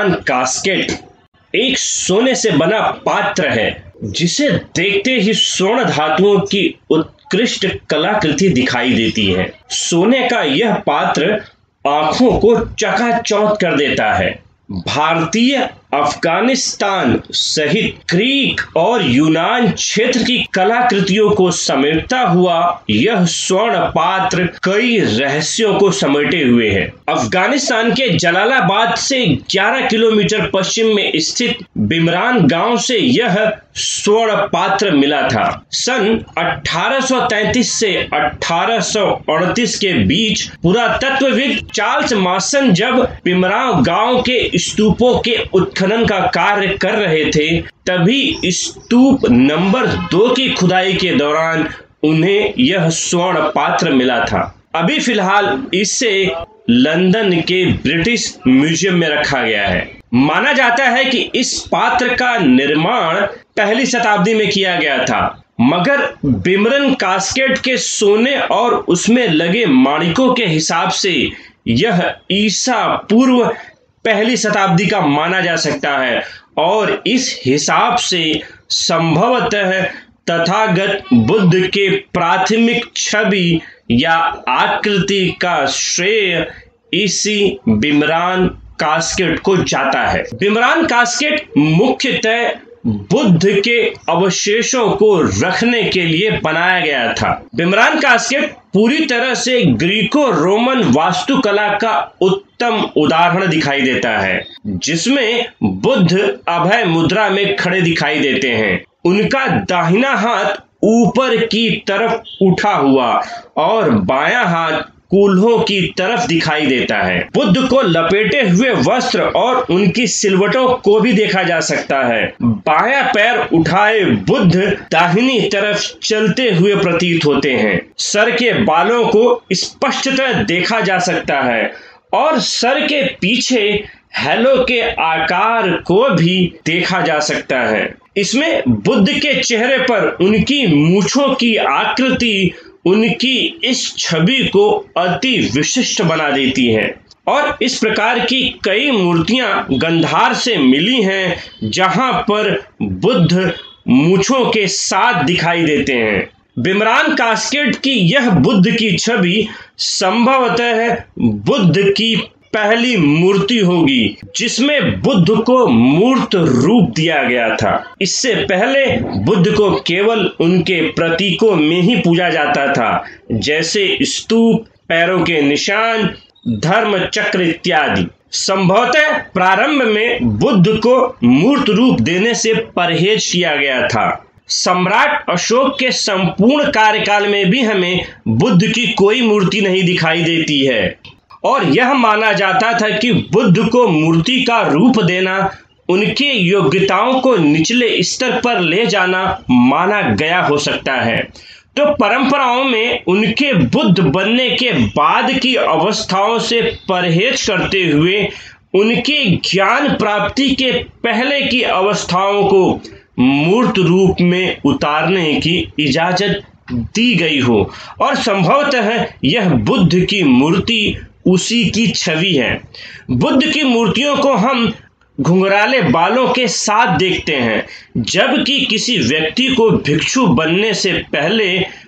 बिमरान casket एक सोने से बना पात्र है जिसे देखते ही स्वर्ण धातुओं की उत्कृष्ट कलाकृति दिखाई देती है। सोने का यह पात्र आंखों को चकाचौंध कर देता है। भारतीय, अफगानिस्तान सहित ग्रीक और यूनान क्षेत्र की कलाकृतियों को समेटता हुआ यह स्वर्ण पात्र कई रहस्यों को समेटे हुए है। अफगानिस्तान के जलालाबाद से 11 किलोमीटर पश्चिम में स्थित बिमरान गांव से यह स्वर्ण पात्र मिला था। सन 1833 से 1838 के बीच पुरातत्वविद चार्ल्स मासन जब बिमरान गांव के स्तूपों के उत्खनन का कार्य कर रहे थे, तभी स्तूप नंबर 2 की खुदाई के दौरान उन्हें यह स्वर्ण पात्र मिला था। अभी फिलहाल इसे लंदन के ब्रिटिश म्यूजियम में रखा गया है। माना जाता है कि इस पात्र का निर्माण पहली शताब्दी में किया गया था, मगर बिमरन कास्केट के सोने और उसमें लगे माणिकों के हिसाब से यह ईसा पूर्व पहली शताब्दी का माना जा सकता है और इस हिसाब से संभवतः तथागत बुद्ध के प्राथमिक छवि या आकृति का श्रेय इसी बिमरान कास्केट को जाता है। बिमरान कास्केट मुख्यतः बुद्ध के अवशेषों को रखने के लिए बनाया गया था। बिमरान कास्केट पूरी तरह से ग्रीको रोमन वास्तुकला का उत्तम उदाहरण दिखाई देता है, जिसमें बुद्ध अभय मुद्रा में खड़े दिखाई देते हैं। उनका दाहिना हाथ ऊपर की तरफ उठा हुआ और बायां हाथ कूल्हों की तरफ दिखाई देता है। बुद्ध को लपेटे हुए वस्त्र और उनकी सिलवटों को भी देखा जा सकता है। बायां पैर उठाए बुद्ध दाहिनी तरफ चलते हुए प्रतीत होते हैं। सर के बालों को स्पष्टतः देखा जा सकता है और सर के पीछे हैलो के आकार को भी देखा जा सकता है। इसमें बुद्ध के चेहरे पर उनकी मूंछों की आकृति उनकी इस छवि को अति विशिष्ट बना देती है और इस प्रकार की कई मूर्तियां गंधार से मिली हैं जहां पर बुद्ध मूंछों के साथ दिखाई देते हैं। बिमरान कास्केट की यह बुद्ध की छवि संभवतः बुद्ध की पहली मूर्ति होगी जिसमें बुद्ध को मूर्त रूप दिया गया था। इससे पहले बुद्ध को केवल उनके प्रतीकों में ही पूजा जाता था, जैसे स्तूप, पैरों के निशान, धर्म चक्र इत्यादि। संभवतः प्रारंभ में बुद्ध को मूर्त रूप देने से परहेज किया गया था। सम्राट अशोक के संपूर्ण कार्यकाल में भी हमें बुद्ध की कोई मूर्ति नहीं दिखाई देती है और यह माना जाता था कि बुद्ध को मूर्ति का रूप देना उनके योग्यताओं को निचले स्तर पर ले जाना माना गया हो सकता है। तो परंपराओं में उनके बुद्ध बनने के बाद की अवस्थाओं से परहेज करते हुए उनके ज्ञान प्राप्ति के पहले की अवस्थाओं को मूर्त रूप में उतारने की इजाजत दी गई हो और संभवतः यह बुद्ध की मूर्ति उसी की छवि है। बुद्ध की मूर्तियों को हम घुंघराले बालों के साथ देखते हैं, जबकि किसी व्यक्ति को भिक्षु बनने से पहले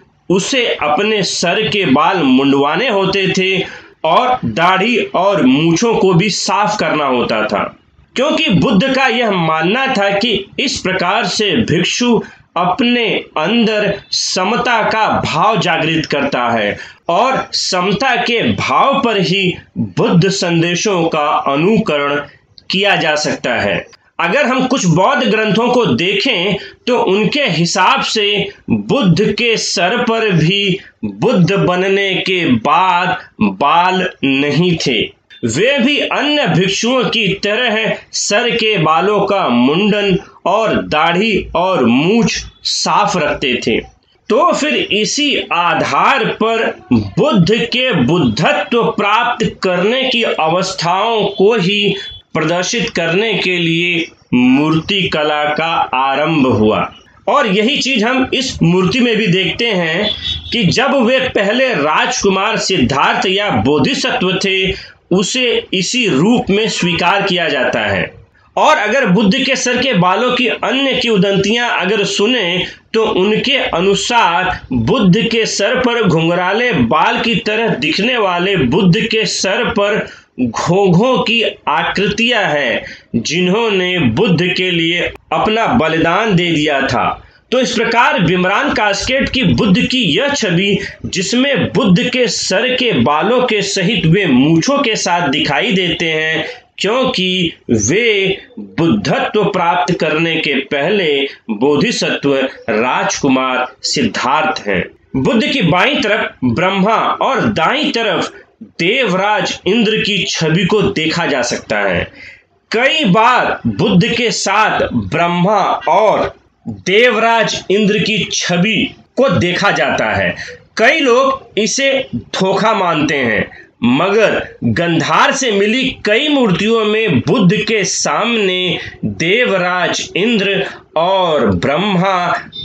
उसे अपने सर के बाल मुंडवाने होते थे और दाढ़ी और मूंछों को भी साफ करना होता था, क्योंकि बुद्ध का यह मानना था कि इस प्रकार से भिक्षु अपने अंदर समता का भाव जागृत करता है और समता के भाव पर ही बुद्ध संदेशों का अनुकरण किया जा सकता है। अगर हम कुछ बौद्ध ग्रंथों को देखें तो उनके हिसाब से बुद्ध के सर पर भी बुद्ध बनने के बाद बाल नहीं थे। वे भी अन्य भिक्षुओं की तरह सर के बालों का मुंडन और दाढ़ी और मूछ साफ रखते थे। तो फिर इसी आधार पर बुद्ध के बुद्धत्व प्राप्त करने की अवस्थाओं को ही प्रदर्शित करने के लिए मूर्ति कला का आरंभ हुआ। और यही चीज हम इस मूर्ति में भी देखते हैं कि जब वे पहले राजकुमार सिद्धार्थ या बोधिसत्व थे, उसे इसी रूप में स्वीकार किया जाता है। और अगर बुद्ध के सर के बालों की अन्य किंवदंतियां अगर सुने तो उनके अनुसार बुद्ध के सर पर घुंघराले बाल की तरह दिखने वाले बुद्ध के सर पर घोंघों की आकृतियां हैं जिन्होंने बुद्ध के लिए अपना बलिदान दे दिया था। तो इस प्रकार बिमरान कास्केट की बुद्ध की यह छवि, जिसमें बुद्ध के सर के बालों के सहित वे मूंछों के साथ दिखाई देते हैं, क्योंकि वे बुद्धत्व प्राप्त करने के पहले बोधिसत्व राजकुमार सिद्धार्थ हैं। बुद्ध की बाईं तरफ ब्रह्मा और दाईं तरफ देवराज इंद्र की छवि को देखा जा सकता है। कई बार बुद्ध के साथ ब्रह्मा और देवराज इंद्र की छवि को देखा जाता है। कई लोग इसे धोखा मानते हैं, मगर गंधार से मिली कई मूर्तियों में बुद्ध के सामने देवराज इंद्र और ब्रह्मा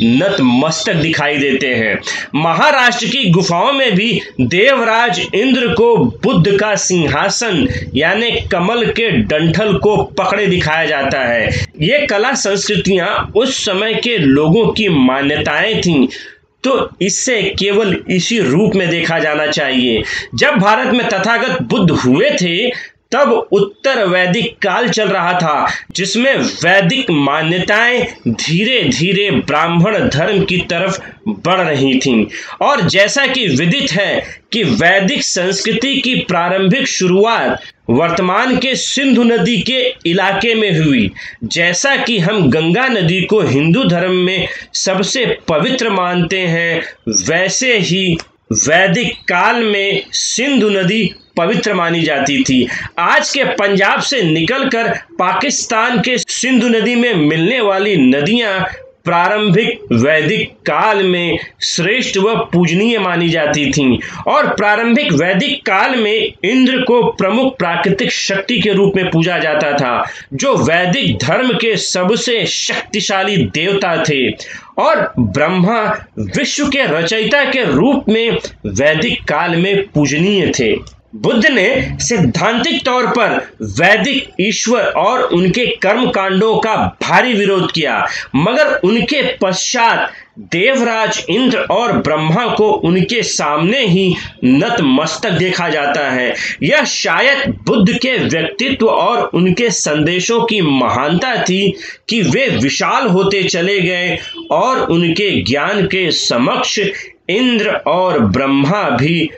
नतमस्तक दिखाई देते हैं। महाराष्ट्र की गुफाओं में भी देवराज इंद्र को बुद्ध का सिंहासन यानी कमल के डंठल को पकड़े दिखाया जाता है। ये कला संस्कृतियां उस समय के लोगों की मान्यताएं थीं, तो इससे केवल इसी रूप में देखा जाना चाहिए। जब भारत में तथागत बुद्ध हुए थे तब उत्तर वैदिक काल चल रहा था, जिसमें वैदिक मान्यताएं धीरे धीरे ब्राह्मण धर्म की तरफ बढ़ रही थीं। और जैसा कि विदित है कि वैदिक संस्कृति की प्रारंभिक शुरुआत वर्तमान के सिंधु नदी के इलाके में हुई। जैसा कि हम गंगा नदी को हिंदू धर्म में सबसे पवित्र मानते हैं, वैसे ही वैदिक काल में सिंधु नदी पवित्र मानी जाती थी। आज के पंजाब से निकलकर पाकिस्तान के सिंधु नदी में मिलने वाली नदियां प्रारंभिक वैदिक काल में श्रेष्ठ व पूजनीय मानी जाती थीं। और प्रारंभिक वैदिक काल में इंद्र को प्रमुख प्राकृतिक शक्ति के रूप में पूजा जाता था, जो वैदिक धर्म के सबसे शक्तिशाली देवता थे। और ब्रह्मा विश्व के रचयिता के रूप में वैदिक काल में पूजनीय थे। बुद्ध ने सिद्धांतिक तौर पर वैदिक ईश्वर और उनके कर्म कांडों का भारी विरोध किया, मगर उनके पश्चात देवराज इंद्र और ब्रह्मा को उनके सामने ही नतमस्तक देखा जाता है। यह शायद बुद्ध के व्यक्तित्व और उनके संदेशों की महानता थी कि वे विशाल होते चले गए और उनके ज्ञान के समक्ष इंद्र और ब्रह्मा भी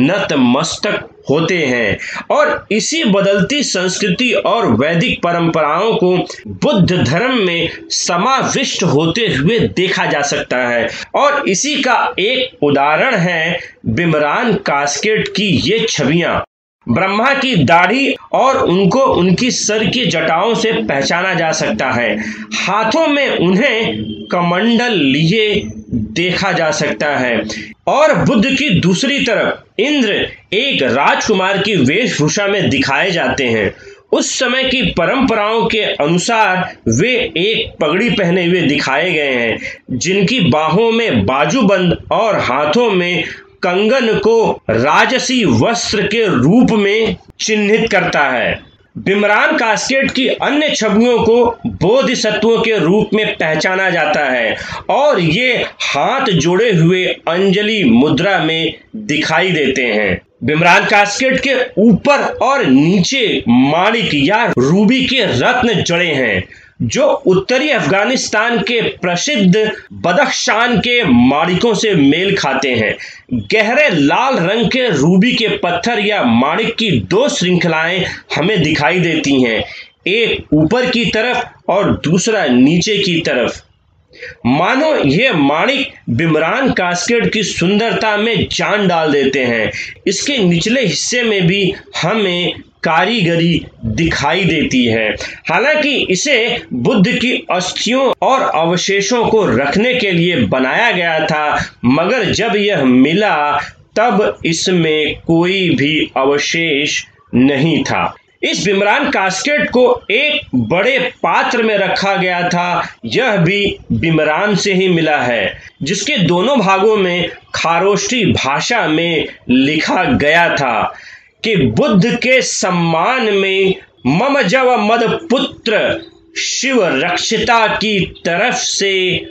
नतमस्तक होते हैं। और इसी बदलती संस्कृति और वैदिक परंपराओं को बुद्ध धर्म में समाविष्ट होते हुए देखा जा सकता है। और इसी का एक उदाहरण है बिमरान कास्केट की ये छवियां। ब्रह्मा की दाढ़ी और उनको उनकी सर की जटाओं से पहचाना जा सकता है। हाथों में उन्हें कमंडल लिए देखा जा सकता है। और बुद्ध की दूसरी तरफ इंद्र एक राजकुमार की वेशभूषा में दिखाए जाते हैं। उस समय की परंपराओं के अनुसार वे एक पगड़ी पहने हुए दिखाए गए हैं, जिनकी बाहों में बाजूबंद और हाथों में कंगन को राजसी वस्त्र के रूप में चिन्हित करता है। बिमरान कास्केट की अन्य छवियों को बोधिसत्वों के रूप में पहचाना जाता है और ये हाथ जोड़े हुए अंजलि मुद्रा में दिखाई देते हैं। बिमरान कास्केट के ऊपर और नीचे माणिक या रूबी के रत्न जड़े हैं, जो उत्तरी अफगानिस्तान के प्रसिद्ध बदख्शान के माणिकों से मेल खाते हैं। गहरे लाल रंग के रूबी के पत्थर या माणिक की दो श्रृंखलाएं हमें दिखाई देती हैं, एक ऊपर की तरफ और दूसरा नीचे की तरफ। मानो ये माणिक बिमरान कास्केट की सुंदरता में जान डाल देते हैं। इसके निचले हिस्से में भी हमें कारीगरी दिखाई देती है। हालांकि इसे बुद्ध की अस्थियों और अवशेषों को रखने के लिए बनाया गया था, मगर जब यह मिला तब इसमें कोई भी अवशेष नहीं था। इस बिमरान कास्केट को एक बड़े पात्र में रखा गया था। यह भी बिमरान से ही मिला है, जिसके दोनों भागों में खारोष्ठी भाषा में लिखा गया था कि बुद्ध के सम्मान में मम जव मद पुत्र शिव रक्षिता की तरफ से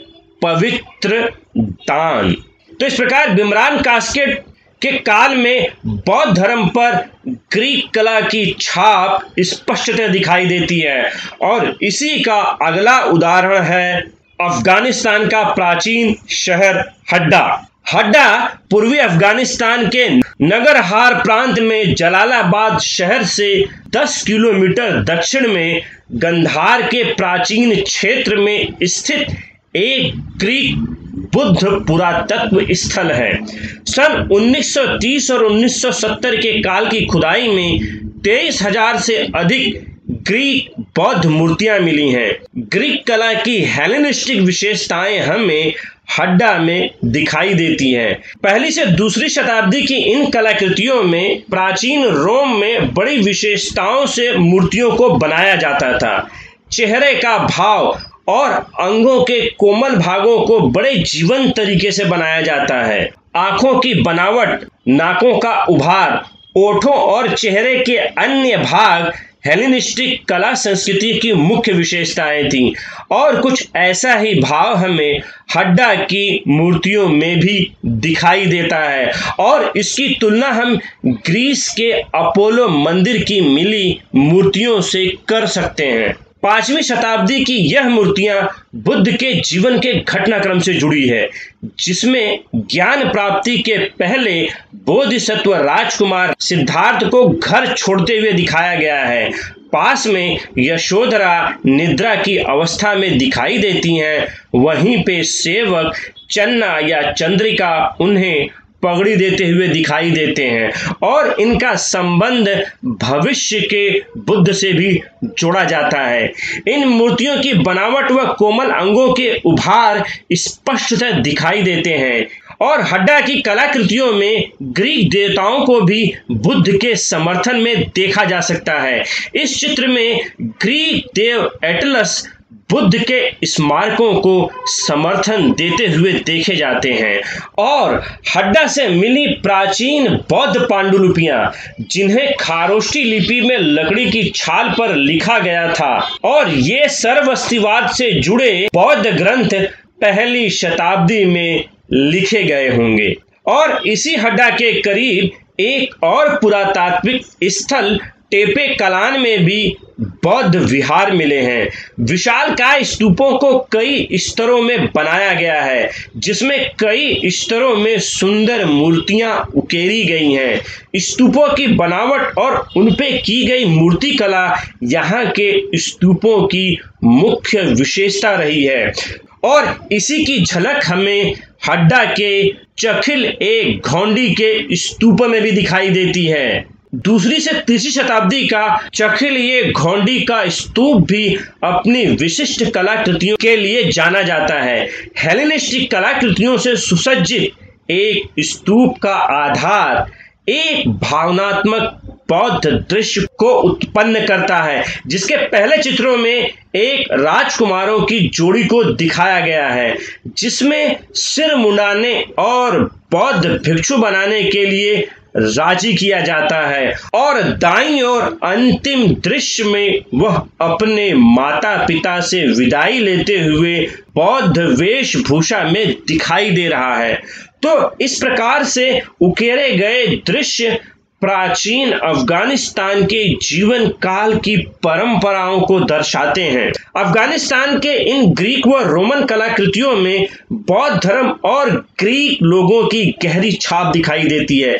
पवित्र दान। तो इस प्रकार बिमरान कास्केट के काल में बौद्ध धर्म पर ग्रीक कला की छाप स्पष्टतः दिखाई देती है। और इसी का अगला उदाहरण है अफगानिस्तान का प्राचीन शहर हड्डा। हड्डा पूर्वी अफगानिस्तान के नगरहार प्रांत में जलालाबाद शहर से 10 किलोमीटर दक्षिण में गंधार के प्राचीन क्षेत्र में स्थित एक ग्रीक बुद्ध पुरातत्व स्थल है। सन 1930 और 1970 के काल की खुदाई में 23,000 से अधिक ग्रीक बौद्ध मूर्तियां मिली हैं। ग्रीक कला की हेलेनिस्टिक विशेषताएं हमें हड्डा में दिखाई देती हैं। पहली से दूसरी शताब्दी की इन कलाकृतियों में प्राचीन रोम में बड़ी विशेषताओं से मूर्तियों को बनाया जाता था। चेहरे का भाव और अंगों के कोमल भागों को बड़े जीवंत तरीके से बनाया जाता है। आंखों की बनावट, नाकों का उभार, ओठों और चेहरे के अन्य भाग हेलेनिस्टिक कला संस्कृति की मुख्य विशेषताएं थीं। और कुछ ऐसा ही भाव हमें हड्डा की मूर्तियों में भी दिखाई देता है। और इसकी तुलना हम ग्रीस के अपोलो मंदिर की मिली मूर्तियों से कर सकते हैं। 5वीं शताब्दी की यह मूर्तियां बुद्ध के जीवन के घटनाक्रम से जुड़ी है, जिसमें ज्ञान प्राप्ति के पहले बोधिसत्व राजकुमार सिद्धार्थ को घर छोड़ते हुए दिखाया गया है। पास में यशोधरा निद्रा की अवस्था में दिखाई देती हैं। वहीं पे सेवक चन्ना या चंद्रिका उन्हें पगड़ी देते हुए दिखाई देते हैं। और इनका संबंध भविष्य के बुद्ध से भी जोड़ा जाता है। इन मूर्तियों की बनावट व कोमल अंगों के उभार स्पष्टतः दिखाई देते हैं। और हड्डा की कलाकृतियों में ग्रीक देवताओं को भी बुद्ध के समर्थन में देखा जा सकता है। इस चित्र में ग्रीक देव एटलस बुद्ध के स्मारकों को समर्थन देते हुए देखे जाते हैं। और हड्डा से मिली प्राचीन बौद्ध पांडुलिपियां, जिन्हें खारोष्ठी लिपि में लकड़ी की छाल पर लिखा गया था, और ये सर्वस्तिवाद से जुड़े बौद्ध ग्रंथ पहली शताब्दी में लिखे गए होंगे। और इसी हड्डा के करीब एक और पुरातात्विक स्थल टेपे कलान में भी बौद्ध विहार मिले हैं। विशालकाय स्तूपों को कई स्तरों में बनाया गया है, जिसमें कई स्तरों में सुंदर मूर्तियां उकेरी गई हैं। स्तूपों की बनावट और उनपे की गई मूर्ति कला यहाँ के स्तूपों की मुख्य विशेषता रही है। और इसी की झलक हमें हड्डा के चखिल एक घोंडी के स्तूप में भी दिखाई देती है। दूसरी से तीसरी शताब्दी का चखिल ये घोंडी का स्तूप भी अपनी विशिष्ट कलाकृतियों के लिए जाना जाता है। हेलेनिस्टिक कलाकृतियों से सुसज्जित एक स्तूप का आधार एक भावनात्मक बौद्ध दृश्य को उत्पन्न करता है, जिसके पहले चित्रों में एक राजकुमारों की जोड़ी को दिखाया गया है, जिसमें सिर मुंडाने और बौद्ध भिक्षु बनाने के लिए राजी किया जाता है। और दाईं ओर अंतिम दृश्य में वह अपने माता पिता से विदाई लेते हुए बौद्ध वेशभूषा में दिखाई दे रहा है। तो इस प्रकार से उकेरे गए दृश्य प्राचीन अफगानिस्तान के जीवन काल की परंपराओं को दर्शाते हैं। अफगानिस्तान के इन ग्रीक व रोमन कलाकृतियों में बौद्ध धर्म और ग्रीक लोगों की गहरी छाप दिखाई देती है।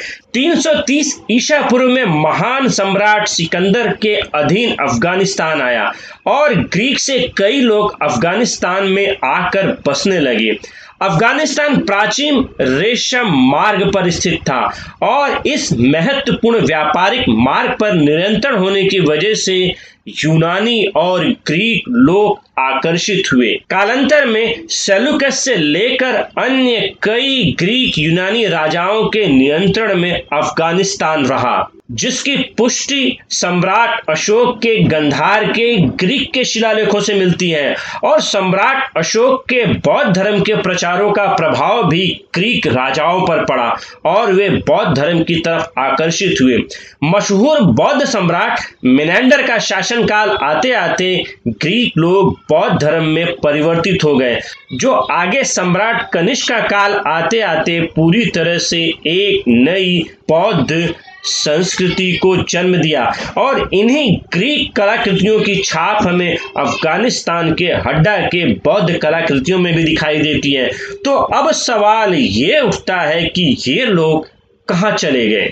330 ईसा पूर्व में महान सम्राट सिकंदर के अधीन अफगानिस्तान आया और ग्रीक से कई लोग अफगानिस्तान में आकर बसने लगे। अफगानिस्तान प्राचीन रेशम मार्ग पर स्थित था और इस महत्वपूर्ण व्यापारिक मार्ग पर निरंतर होने की वजह से यूनानी और ग्रीक लोग आकर्षित हुए। कालांतर में सेल्यूकस से लेकर अन्य कई ग्रीक यूनानी राजाओं के नियंत्रण में अफगानिस्तान रहा, जिसकी पुष्टि सम्राट अशोक के गंधार के ग्रीक के शिलालेखों से मिलती है। और सम्राट अशोक के बौद्ध धर्म के प्रचारों का प्रभाव भी ग्रीक राजाओं पर पड़ा और वे बौद्ध धर्म की तरफ आकर्षित हुए। मशहूर बौद्ध सम्राट मेनेंडर का शासनकाल आते आते ग्रीक लोग बौद्ध धर्म में परिवर्तित हो गए, जो आगे सम्राट कनिष्क का काल आते आते पूरी तरह से एक नई बौद्ध संस्कृति को जन्म दिया। और इन्हीं ग्रीक कलाकृतियों की छाप हमें अफगानिस्तान के हड्डा के बौद्ध कलाकृतियों में भी दिखाई देती है। तो अब सवाल ये उठता है कि ये लोग कहाँ चले गए?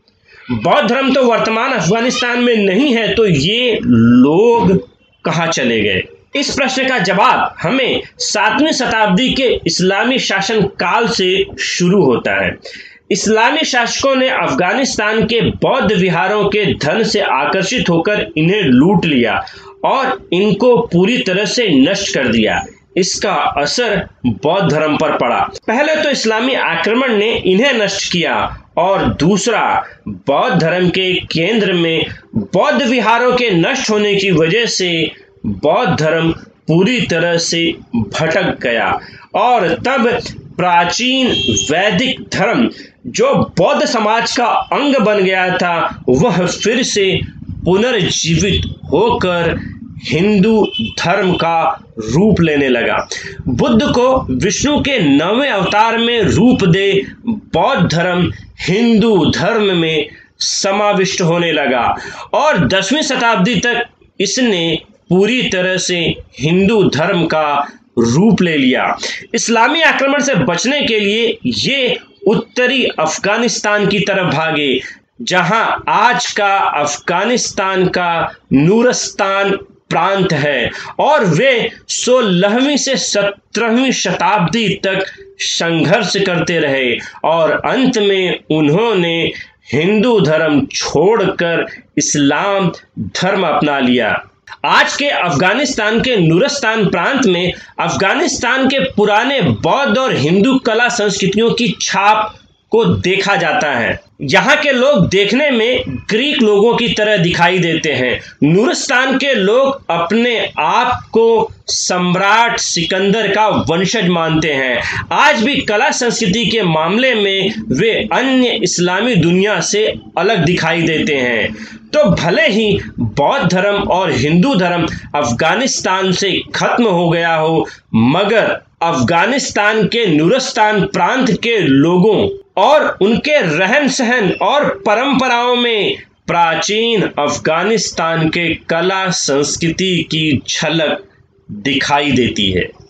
बौद्ध धर्म तो वर्तमान अफगानिस्तान में नहीं है, तो ये लोग कहाँ चले गए? इस प्रश्न का जवाब हमें 7वीं शताब्दी के इस्लामी शासन काल से शुरू होता है। इस्लामी शासकों ने अफगानिस्तान के बौद्ध विहारों के धन से आकर्षित होकर इन्हें लूट लिया और इनको पूरी तरह से नष्ट कर दिया। इसका असर बौद्ध धर्म पर पड़ा। पहले तो इस्लामी आक्रमण ने इन्हें नष्ट किया और दूसरा, बौद्ध धर्म के केंद्र में बौद्ध विहारों के नष्ट होने की वजह से बौद्ध धर्म पूरी तरह से भटक गया और तब प्राचीन वैदिक धर्म, जो बौद्ध समाज का अंग बन गया था, वह फिर से पुनर्जीवित होकर हिंदू धर्म का रूप लेने लगा। बुद्ध को विष्णु के 9वें अवतार में रूप दे बौद्ध धर्म हिंदू धर्म में समाविष्ट होने लगा और 10वीं शताब्दी तक इसने पूरी तरह से हिंदू धर्म का रूप ले लिया। इस्लामी आक्रमण से बचने के लिए ये उत्तरी अफगानिस्तान की तरफ भागे, जहां आज का अफगानिस्तान का नूरस्तान प्रांत है, और वे 16वीं से 17वीं शताब्दी तक संघर्ष करते रहे और अंत में उन्होंने हिंदू धर्म छोड़कर इस्लाम धर्म अपना लिया। आज के अफगानिस्तान के नूरस्तान प्रांत में अफगानिस्तान के पुराने बौद्ध और हिंदू कला संस्कृतियों की छाप को देखा जाता है। यहाँ के लोग देखने में ग्रीक लोगों की तरह दिखाई देते हैं। नूरस्तान के लोग अपने आप को सम्राट सिकंदर का वंशज मानते हैं। आज भी कला संस्कृति के मामले में वे अन्य इस्लामी दुनिया से अलग दिखाई देते हैं। तो भले ही बौद्ध धर्म और हिंदू धर्म अफगानिस्तान से खत्म हो गया हो, मगर अफगानिस्तान के नूरस्तान प्रांत के लोगों और उनके रहन सहन और परंपराओं में प्राचीन अफगानिस्तान के कला संस्कृति की झलक दिखाई देती है।